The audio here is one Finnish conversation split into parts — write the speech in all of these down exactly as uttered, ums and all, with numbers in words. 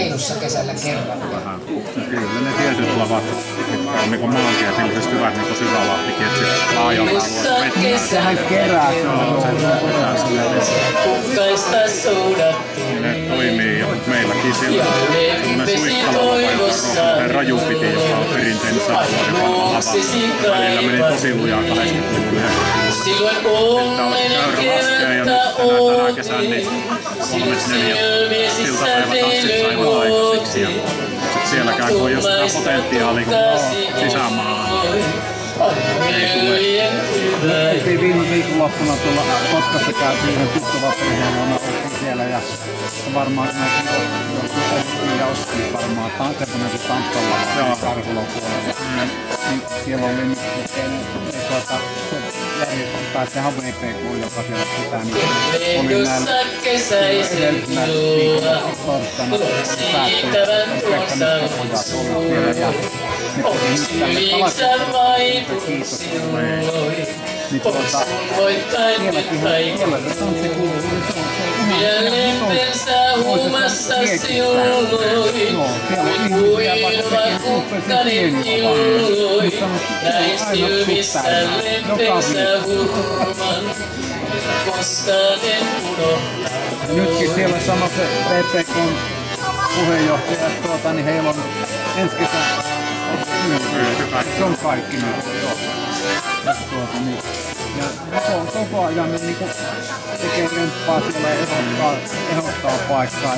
Keinussa kesällä kerran. Aha. Kyllä ne tietyt lavat, mitkä on niin maantieteellisesti hyvät, niin kuin Syvälahtikin, että sitten laajalla voi vettää. Sehän kerää. Joo, se kerää silleen. Ne toimii, mutta meilläkin siellä on Suikkalalla vai Raju piti, joka on perinteinen satavuoden vanha lava. Välillä meni tosi lujaa kahdeksankymmentäluvulla. Sitten oli käyrälaskea ja nyt tänä, tänä kesänä niin kolmekymmentäneljä siltapäivätanssit saivat aikaisiksi. Ja sitten sielläkään kun on jostain potentiaalia, kun sisämaahan ei tule. Oltiin viime viikonloppuna tuolla Kotkassa käytiin yhden tuttavan perheen luona, oltiin siellä ja varmaan näitä ostiin ja ostiin varmaan semmoinen kuin Tanskalla Karhulon puolella. Niin siellä oli nyt tuota järjestetään se H V P K, joka siellä pitää, niin oli näillä edellisenä viikolla torstaina päättynyt Pekka Pojat olla siellä ja ne tuli nyt tänne Kalakeelle. Kiitos. Niin tuota, sielläkin siellä se tanssi kuuluu, se on ihan huumassa silloin, joo, siellä on ihmisiä vaikka tekee kuppelisen pieniä vaan, mutta näin silmissä lempensä hurman, koskaan en unohtaa. Nytkin siellä sanoi se V P K:n puheenjohtaja, että tuota, niin heillä on ensi kesän se on kaikki nyt, joo. Tuota, niin. Ja koko, koko ajan ne niinku tekee remppaa siellä ja ehdottaa, ehdottaa paikkaa.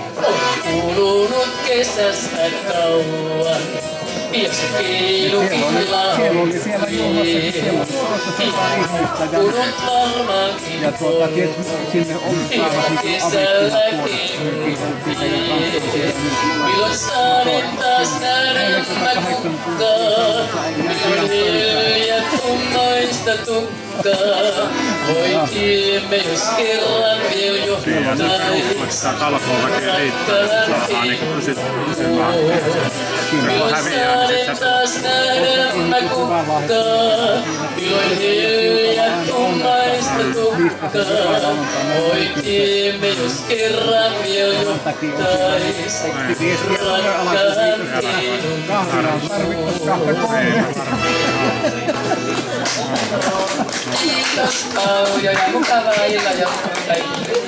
Kulunut kesästä kauan, ja se piilukilla siellä oli siellä juhlassakin, siellä oli tuossa sata ihmistä ja, ja tuota, tietysti sinne on saavat niinku avikkia puolesta. Milloin saanen taas nähdä mä kukkaan, milloin hiljat tunnoista tukkaa, voitiemme jos kerran vielä johtais, rakkalan milloin saanen taas nähdä mä kukkaan, milloin hiljat tunnoista tukkaa, voitiemme jos kerran vielä johtais, rakkaan kiitos Pauja ja mukavaa illan jatkoa kaikille.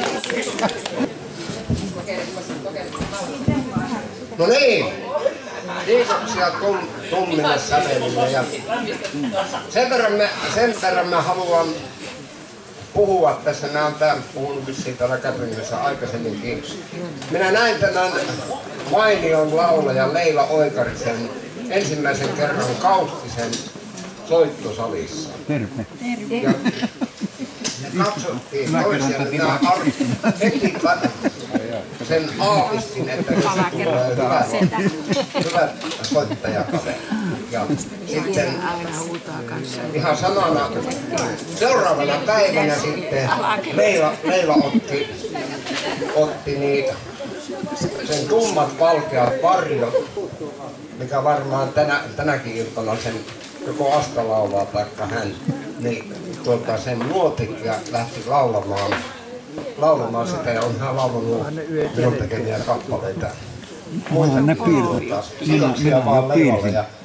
No niin, kiitoksia Tummille Sävelille ja sen verran, me, sen verran mä haluan puhua tässä. Mä oon täällä puhunut vissiin täällä Käpyniössä aikaisemminkin. Minä näin tämän mainion laulajan Leila Oikarisen ensimmäisen kerran Kaustisen soittosalissa. Terve. Ja, ja katsottiin toisiaan, ja heti sen aavistin, että nyt tulee hyvä, hyvä soittajakaveri. Ja sitten ihan samana seuraavana päivänä sitten Leila, Leila otti, otti niitä sen tummat valkeat varjot, mikä varmaan tänä, tänäkin iltana sen joko Asta laulaa taikka hän, niin tuota, sen nuotit ja lähti laulamaan, laulamaan sitä ja on hän laulanut minun tekemiä kappaleita. Muita ne piirtävät. kiitoksia vaan Leilalle.